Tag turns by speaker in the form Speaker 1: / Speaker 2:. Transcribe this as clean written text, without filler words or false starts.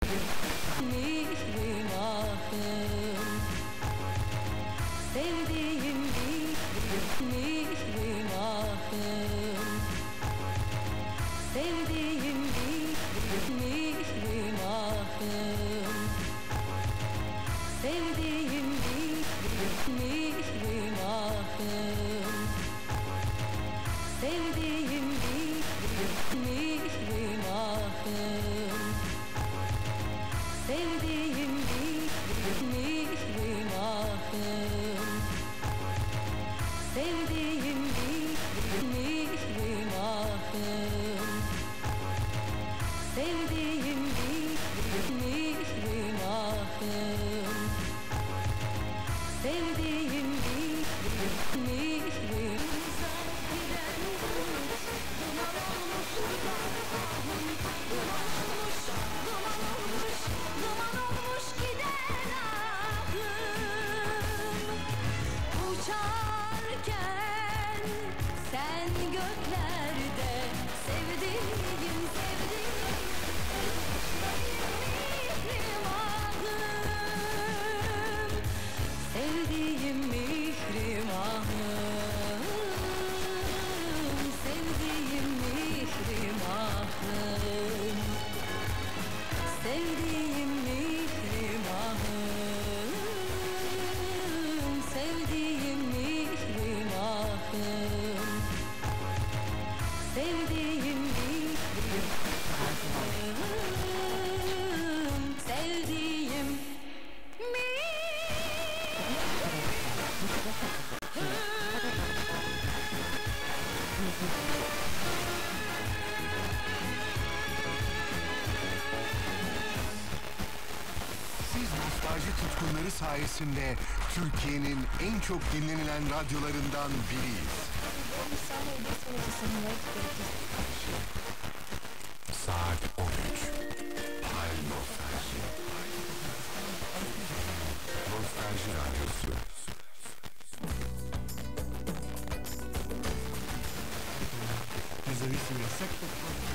Speaker 1: Mihrim ahım, sevdiğim mihrim ahım, sevdiğim mihrim ahım, sevdiğim mihrim ahım, sevdiğim mihrim ahım, sevdiğim mihrim ahım, sevdiğim mihrim ahım, sevdiğim mihrim ahım, sevdiğim mihrim. Duman olmuş giden ahım, uçarken sen göklerde sevdiğim mihrim ahım, sevdiğim mihrim ahım, sevdiğim mihrim ahım, sevdiğim mihrim ahım, sevdiğim mihrim ahım, sevdiğim mihrim ahım, sevdiğim
Speaker 2: Siz nostalji tutkunları sayesinde Türkiye'nin en çok dinlenilen radyolarından biriyiz. Saat 13. Pal Nostalji. Nostalji Radyosu.
Speaker 3: Независимый сектор.